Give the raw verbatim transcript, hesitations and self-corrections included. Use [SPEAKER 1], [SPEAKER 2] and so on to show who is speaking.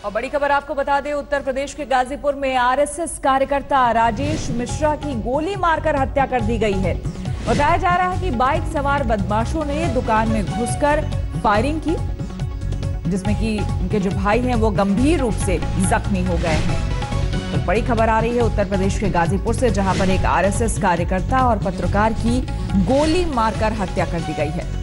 [SPEAKER 1] और बड़ी खबर आपको बता दें, उत्तर प्रदेश के गाजीपुर में आरएसएस कार्यकर्ता राजेश मिश्रा की गोली मारकर हत्या कर दी गई है। बताया जा रहा है कि बाइक सवार बदमाशों ने दुकान में घुसकर फायरिंग की, जिसमें कि उनके जो भाई हैं वो गंभीर रूप से जख्मी हो गए हैं। तो बड़ी खबर आ रही है उत्तर प्रदेश के गाजीपुर से, जहां पर एक आरएसएस कार्यकर्ता और पत्रकार की गोली मारकर हत्या कर दी गई है।